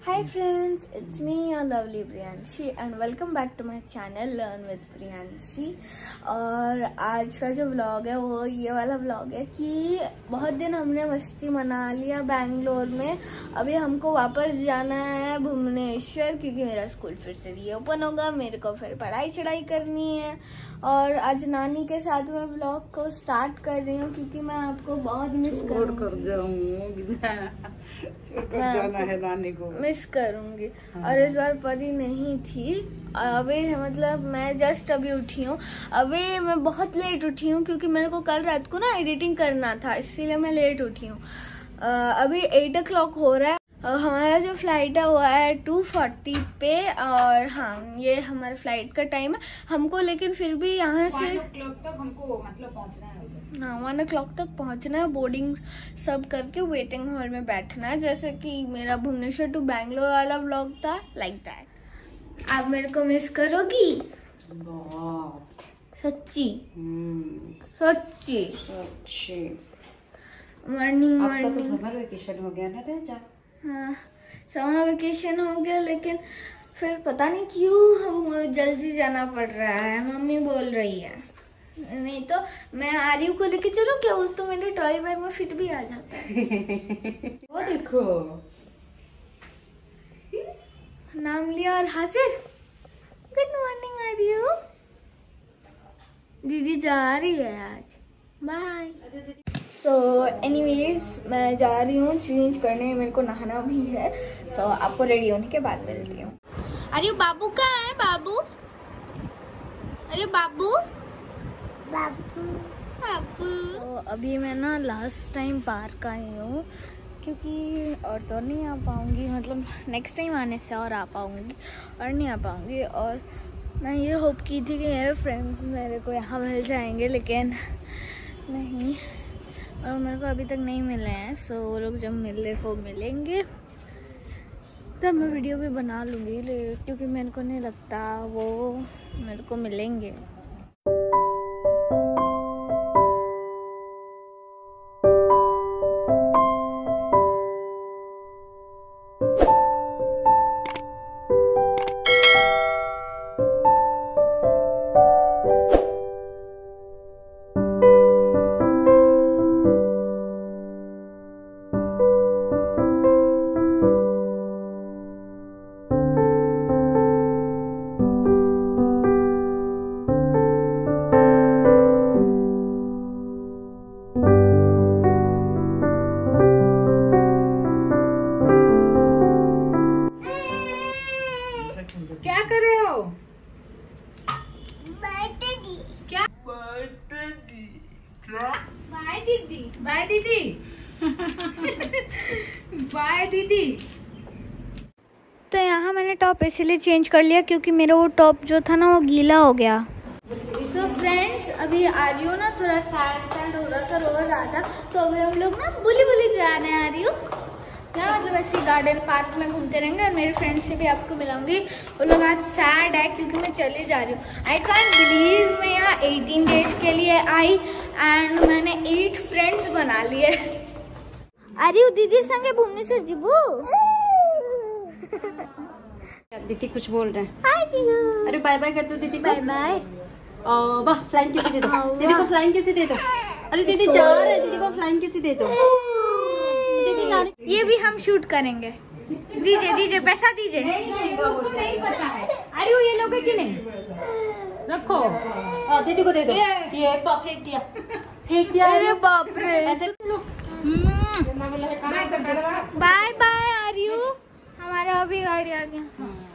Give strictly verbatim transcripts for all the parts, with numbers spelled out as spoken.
Hi friends, it's me your lovely Priyanshi and welcome back to my channel Learn with Priyanshi. और आज का जो vlog है वो ये वाला व्लॉग है कि बहुत दिन हमने मस्ती मना लिया बैंगलोर में। अभी हमको वापस जाना है भुवनेश्वर क्योंकि मेरा स्कूल फिर से रीओपन होगा, मेरे को फिर पढ़ाई चढ़ाई करनी है। और आज नानी के साथ में व्लॉग को स्टार्ट कर रही हूँ क्योंकि मैं आपको बहुत मिस कर जाना है नानी को मिस करूंगी। हाँ। और इस बार परी नहीं थी, अभी मतलब मैं जस्ट अभी उठी हूँ। अभी मैं बहुत लेट उठी हूँ क्योंकि मेरे को कल रात को ना एडिटिंग करना था, इसीलिए मैं लेट उठी हूँ। अभी एट ओ क्लॉक हो रहा है। हमारा जो फ्लाइट है वो है टू फोर्टी पे और हाँ ये हमारे फ्लाइट का टाइम है हमको, लेकिन फिर भी यहाँ से वन ओ क्लॉक तक हमको मतलब पहुँचना है। हाँ वन ओ क्लॉक तक पहुँचना है, बोर्डिंग सब करके वेटिंग हॉल में बैठना है, जैसे कि मेरा भुवनेश्वर टू बैंगलोर वाला व्लॉग था, लाइक दैट। आप मेरे को मिस करोगी? बहुत सच्ची सच्ची सच्ची। मॉर्निंग मॉर्निंग तो समर वेकेशन हो गया ना राजा। हाँ समर वेकेशन हो गया, लेकिन फिर पता नहीं क्यों जल्दी जाना पड़ रहा है। मम्मी बोल रही है नहीं तो मैं आर्यू को लेके चलो क्या, वो तो मेरे टॉय बैग में फिट भी आ जाता है। वो देखो नाम लिया और हाजिर। Good morning Aryu. दीदी जा रही है आज, बाय। सो एनीवेज मैं जा रही हूँ चेंज करने, मेरे को नहाना भी है। सो so, आपको रेडी होने के बाद मिलती हूँ। अरे बाबू कहाँ है? बाबू, अरे बाबू बाबू बाबू। तो अभी मैं ना लास्ट टाइम पार्क आई हूँ क्योंकि और तो नहीं आ पाऊँगी, मतलब नेक्स्ट टाइम आने से और आ पाऊँगी और नहीं आ पाऊँगी। और मैं ये होप की थी कि मेरे फ्रेंड्स मेरे को यहाँ मिल जाएंगे, लेकिन नहीं, और मेरे को अभी तक नहीं मिले हैं। सो वो लोग जब मिलने को मिलेंगे तब मैं वीडियो भी बना लूँगी, क्योंकि मेरे को नहीं लगता वो मेरे को मिलेंगे। क्या कर रहे हो? बाय दीदी। क्या? बाय दीदी। क्या? बाय दीदी। बाय दीदी। बाय दीदी। तो यहाँ मैंने टॉप इसीलिए चेंज कर लिया क्योंकि मेरा वो टॉप जो था ना वो गीला हो गया। सो so फ्रेंड्स अभी आर्यू ना थोड़ा सैड सैड हो रहा था, रो रहा था, तो अभी हम लोग ना बुली बुली जा रहे हैं। आर्यू क्या मतलब ऐसे गार्डन पार्क में घूमते रहेंगे और मेरे फ्रेंड से भी आपको मिलाऊंगी। वो लोग आज सैड है क्योंकि मैं चली जा रही हूँ। आई कांट बिलीव मैं यहाँ एटीन डेज के लिए आई एंड मैंने एट फ्रेंड्स बना लिए। आर्यू दीदी संगे भुवनेश्वर जीबू। दीदी कुछ बोल रहे हैं। अरे बाय बाय कर दो दीदी। Bye bye. वाह फ्लाइंग किसी दे दो दीदी को, फ्लाइंग किसी दे दो। अरे दीदी जा रहे हैं, दीदी को फ्लाइंग किसी दे दो। ये भी हम शूट करेंगे। दीजिए दीजिए पैसा दीजिए। उसको नहीं पता है। अरे वो ये लोग है कि नहीं, रखो। आ, दीदी को दे दो। ये फेंक दिया फेंक दिया। अरे बाप रे। बाय बाय आर्यू, हमारा अभी गाड़ी आ गया।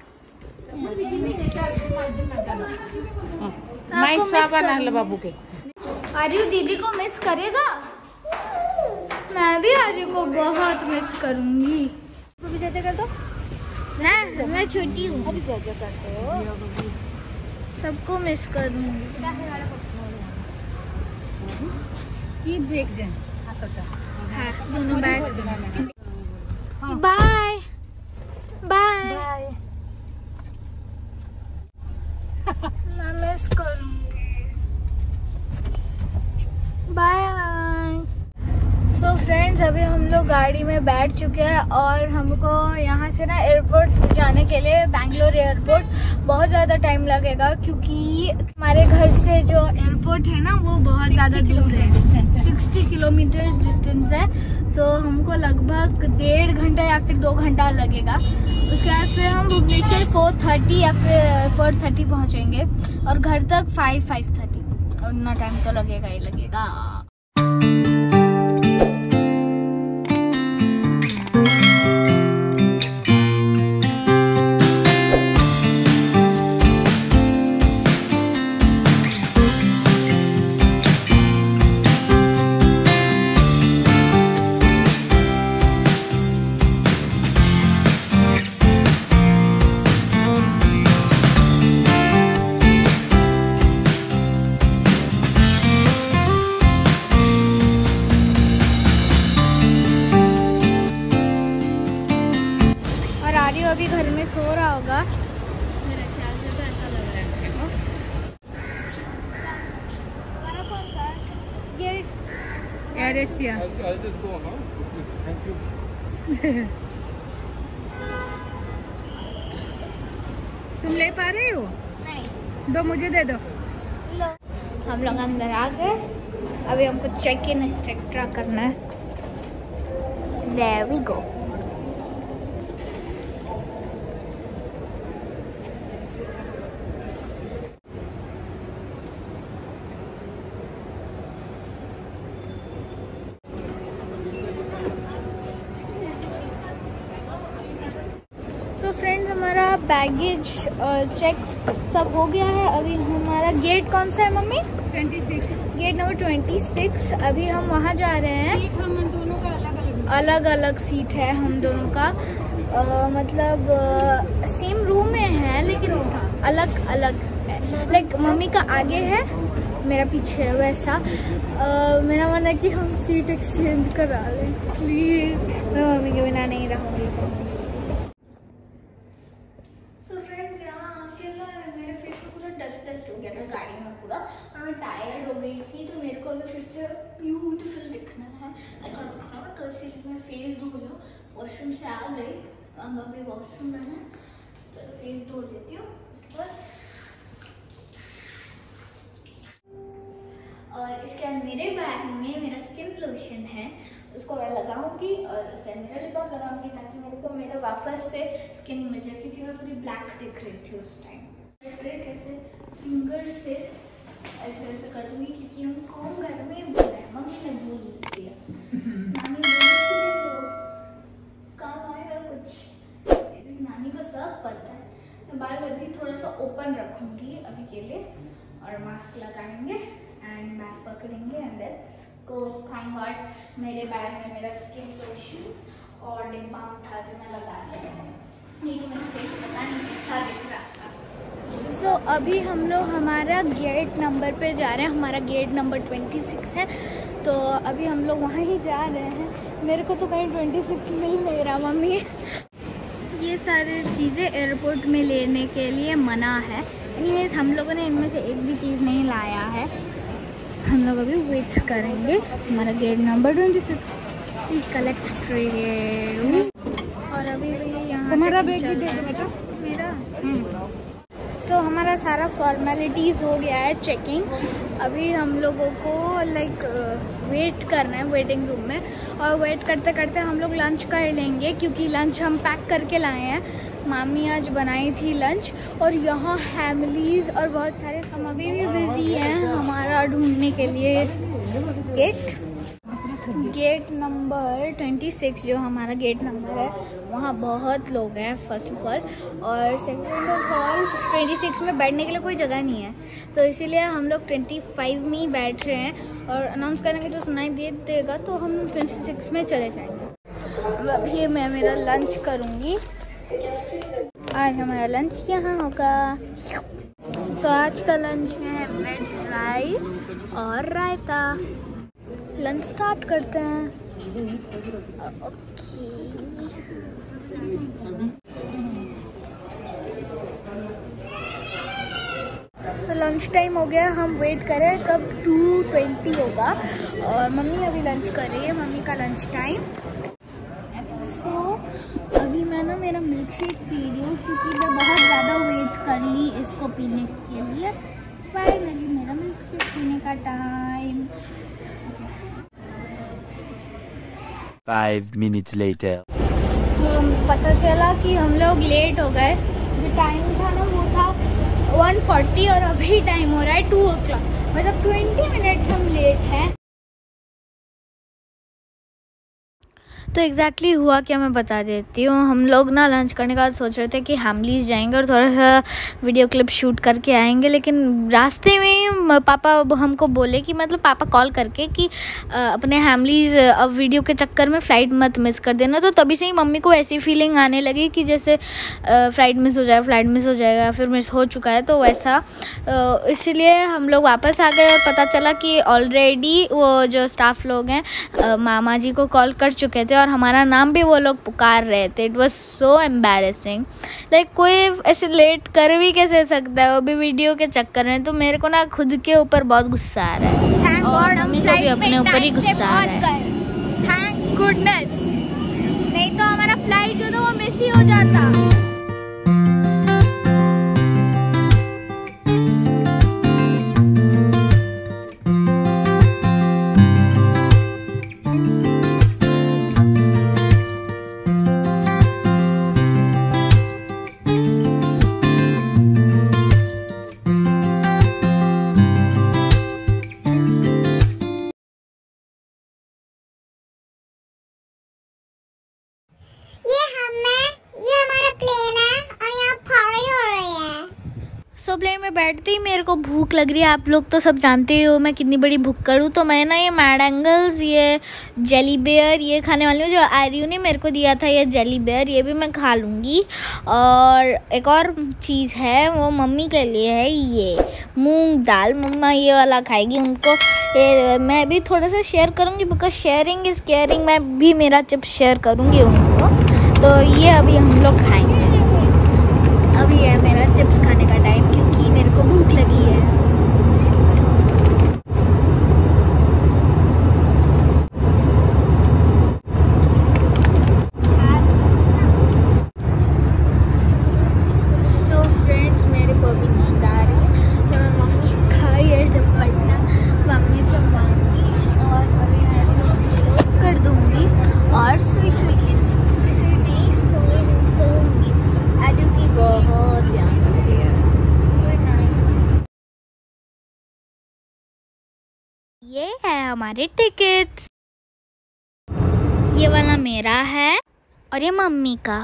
बाबू के आर्यू दीदी को मिस करेगा? मैं भी आर्यू को बहुत मिस करूंगी। तो भी जैसे कर दो ना, मैं छोटी हूँ। अभी जैसे करते हो सबको मिस करूंगी। की ब्रेक जन हाँ दोनों बैग। Bye bye. मैं मिस करूंगी। बाय। सो फ्रेंड्स अभी हम लोग गाड़ी में बैठ चुके हैं और हमको यहाँ से ना एयरपोर्ट जाने के लिए बैंगलोर एयरपोर्ट बहुत ज़्यादा टाइम लगेगा, क्योंकि हमारे घर से जो एयरपोर्ट है ना वो बहुत ज़्यादा दूर है, साठ किलोमीटर डिस्टेंस है। तो हमको लगभग डेढ़ घंटा या फिर दो घंटा लगेगा। उसके बाद फिर हम भुवनेश्वर फोर थर्टी या फिर फोर थर्टी पहुँचेंगे और घर तक फाइव फाइव थर्टी उतना टाइम तो लगेगा ही लगेगा। अभी घर में सो रहा होगा मेरे ख्याल से, तो ऐसा लग रहा है मेरे को। हमारा कौन सा गेट? Air Asia. तुम ले पा रहे हो? नहीं। दो मुझे दे दो। लो। हम लोग अंदर आ गए, अभी हमको चेक इन एक्सेट्रा करना है। There we go. तो फ्रेंड्स हमारा बैगेज चेक्स सब हो गया है। अभी हमारा गेट कौन सा है मम्मी? छब्बीस। गेट नंबर छब्बीस। अभी हम वहाँ जा रहे हैं। सीट हम दोनों का अलग अलग अलग अलग सीट है हम दोनों का, आ, मतलब सेम रूम में है लेकिन अलग अलग है। लाइक मम्मी का आगे है, मेरा पीछे है, वैसा। आ, मेरा मन है कि हम सीट एक्सचेंज करा लें प्लीज, मैं मम्मी के बिना नहीं रहूँगी। गाड़ी में पूरा और मैं टायर्ड हो गई थी, तो मेरे को अभी फिर से ब्यूटीफुल दिखना है, अच्छा दिखना है, तो इसलिए मैं फेस धो लूँ। वॉशरूम से आ गई, अब अभी वॉशरूम में है, चलो फेस धो लेती हूँ उसके बाद। और इसके बाद मेरे बैग में मेरा स्किन लोशन है, उसको मैं लगाऊंगी और उसके बाद मेरा लिप बाम लगाऊंगी ताकि मेरे को मेरा वापस से स्किन मिल जाए, क्योंकि मैं पूरी ब्लैक दिख रही थी उस टाइम। ट्रिक ऐसे फिंगर से ऐसे ऐसे कर दूंगी, क्योंकि हमको घर में बोला है, मम्मी ने बोल दिया, नानी बोली काम आएगा कुछ, नानी को सब पता है। मैं बाल अभी थोड़ा सा ओपन रखूंगी अभी के लिए और मास्क लगाएंगे एंड बैग पकड़ेंगे and let's go. Thank god मेरे बैग में मेरा स्किन लोशन और लिप बाम था जो मैं लगा लिया, ये मेरा फेस पता नहीं कैसा दिख रहा था। सो so, अभी हम लोग हमारा गेट नंबर पे जा रहे हैं, हमारा गेट नंबर छब्बीस है, तो अभी हम लोग वहाँ ही जा रहे हैं। मेरे को तो कहीं छब्बीस मिल नहीं रहा मम्मी। ये सारी चीज़ें एयरपोर्ट में लेने के लिए मना है। एनीवेज हम लोगों ने इनमें से एक भी चीज़ नहीं लाया है, हम लोग अभी वेट करेंगे। हमारा गेट नंबर छब्बीस कलेक्ट ट्रेन, और अभी भी यहाँ मेरा तो so, हमारा सारा फॉर्मेलिटीज़ हो गया है, चेकिंग। अभी हम लोगों को लाइक वेट करना है वेटिंग रूम में, और वेट करते करते हम लोग लंच कर लेंगे, क्योंकि लंच हम पैक करके लाए हैं। मामी आज बनाई थी लंच, और यहाँ फैमिलीज़ और बहुत सारे। हम अभी भी बिजी हैं हमारा ढूंढने के लिए गेट गेट नंबर छब्बीस जो हमारा गेट नंबर है, वहाँ बहुत लोग हैं फर्स्ट ऑफ ऑल, और सेकेंड ऑफ ऑल छब्बीस में बैठने के लिए कोई जगह नहीं है, तो इसीलिए हम लोग पच्चीस में ही बैठ रहे हैं। और अनाउंस करेंगे तो सुनाई दे देगा, तो हम छब्बीस में चले जाएंगे। अभी मैं मेरा लंच करूँगी, आज हमारा लंच यहाँ होगा। तो आज का लंच है वेज राइस और रायता। लंच स्टार्ट करते हैं। ओके तो लंच लंच टाइम हो गया, हम वेट कर रहे हैं कब टू ट्वेंटी होगा और मम्मी अभी लंच कर रही है, मम्मी का लंच टाइम। सो so, अभी मैं ना मेरा मिल्क शेक पी रही हूँ क्योंकि मैं बहुत ज़्यादा वेट कर ली इसको पीने के लिए। फाइनली मेरा मिल्क शेक पीने का टाइम। Five minutes later. पता चला कि हम लोग लेट हो गए। जो टाइम था ना वो था वन फोर्टी और अभी टाइम हो रहा है टू ओ क्लॉक, मतलब ट्वेंटी मिनट्स हम लेट हैं। तो एग्जैक्टली exactly हुआ क्या मैं बता देती हूँ। हम लोग ना लंच करने के बाद सोच रहे थे कि हैमलीज जाएंगे और थोड़ा सा वीडियो क्लिप शूट करके आएंगे, लेकिन रास्ते में पापा हमको बोले कि मतलब पापा कॉल करके कि अपने हैमलीज अब वीडियो के चक्कर में फ़्लाइट मत मिस कर देना। तो तभी से ही मम्मी को ऐसी फीलिंग आने लगी कि जैसे फ़्लाइट मिस हो जाए फ़्लाइट मिस हो जाएगा, फिर मिस हो चुका है तो वैसा। इसीलिए हम लोग वापस आ गए और पता चला कि ऑलरेडी वो जो स्टाफ लोग हैं मामा जी को कॉल कर चुके थे और हमारा नाम भी वो लोग पुकार रहे थे। It was so embarrassing. Like कोई ऐसे लेट कर भी कैसे सकता है, वो भी वीडियो के चक्कर में। तो मेरे को ना खुद के ऊपर बहुत गुस्सा आ रहा है और मम्मी को भी अपने ऊपर ही गुस्सा आ रहा है। थैंक गुडनेस, नहीं तो हमारा फ्लाइट जो था वो मिस ही हो जाता। सो प्लेन में बैठते ही मेरे को भूख लग रही है। आप लोग तो सब जानते हो मैं कितनी बड़ी भुक्कड़ हूँ। तो मैं ना ये मैडंगल्स, ये जेली बेयर ये खाने वाली हूँ। जो आर्यू ने मेरे को दिया था ये जेली बेयर, ये भी मैं खा लूँगी। और एक और चीज़ है वो मम्मी के लिए है, ये मूंग दाल। मम्मा ये वाला खाएगी, उनको ये मैं भी थोड़ा सा शेयर करूँगी बिकॉज शेयरिंग इज़ केयरिंग। मैं भी मेरा चिप्स शेयर करूँगी उनको। तो ये अभी हम लोग खाएंगे। अभी है मेरा चिप्स खाने का टाइम क्योंकि मेरे को भूख लगी है। सो फ्रेंड्स मेरे को अभी नींद आ रही है तो मैं मम्मी का ये दुपट्टा मम्मी से मांगी और अभी मैं इसको क्लोज कर दूंगी और सुई सुई सुई सुई नहीं सो सोऊंगी। आदू की बहुत याद आ रही है। Good night. ये है हमारे टिकट्स। ये वाला मेरा है और ये मम्मी का।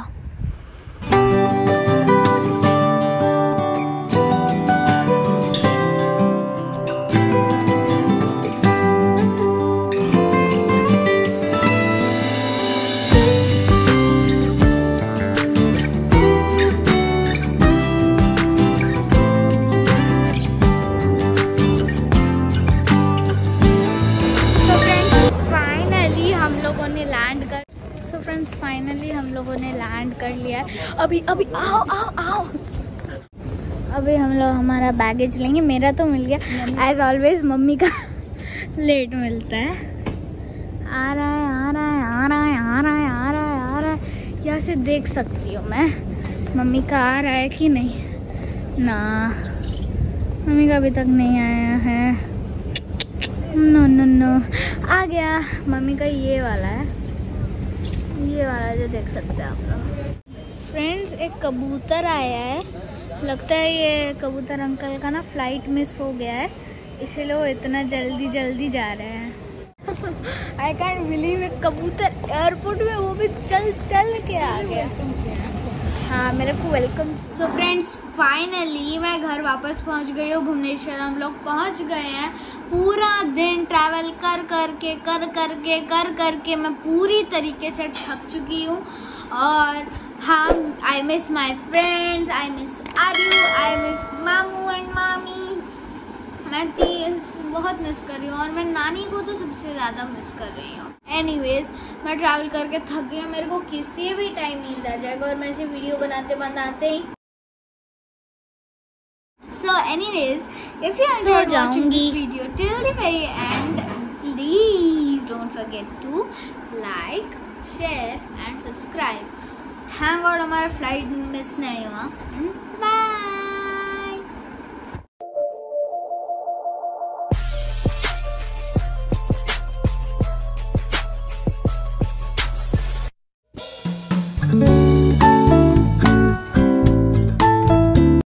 सो फ्रेंड्स फाइनली हम लोगों ने लैंड कर लिया है। अभी अभी आओ आओ आओ अभी हम लोग हमारा बैगेज लेंगे। मेरा तो मिल गया एज ऑलवेज, मम्मी का लेट मिलता है। आ रहा है आ रहा है आ रहा है आ रहा है आ रहा है आ रहा है यहाँ से देख सकती हूँ मैं मम्मी का आ रहा है कि नहीं ना। मम्मी का अभी तक नहीं आया है। नो नो नो आ गया। मम्मी का ये वाला है, ये वाला जो देख सकते हैं आप लोग। फ्रेंड्स एक कबूतर आया है, लगता है ये कबूतर अंकल का ना फ्लाइट मिस हो गया है इसीलिए वो इतना जल्दी जल्दी जा रहे हैं। आई कैंट बिलीव एक कबूतर एयरपोर्ट में वो भी चल चल के आ गया। हाँ मेरे को वेलकम। सो फ्रेंड्स फाइनली मैं घर वापस पहुंच गई हूँ। भुवनेश्वर हम लोग पहुंच गए हैं। पूरा दिन ट्रैवल कर कर के कर कर के कर कर के मैं पूरी तरीके से थक चुकी हूँ। और हाँ I miss my friends, I miss Aryu, I miss मामू एंड मामी। मैं तीस बहुत मिस कर रही हूँ और मैं नानी को तो सबसे ज़्यादा मिस कर रही हूँ। एनीवेज मैं ट्रैवल करके थक गई हूँ, मेरे को किसी भी टाइम नींद आ जाएगा और मैं इसे वीडियो बनाते बनाते ही So anyways, if you enjoyed watching this video till the very end, please don't forget to like, share and subscribe. Thank God हमारा flight miss नहीं हुआ. Bye.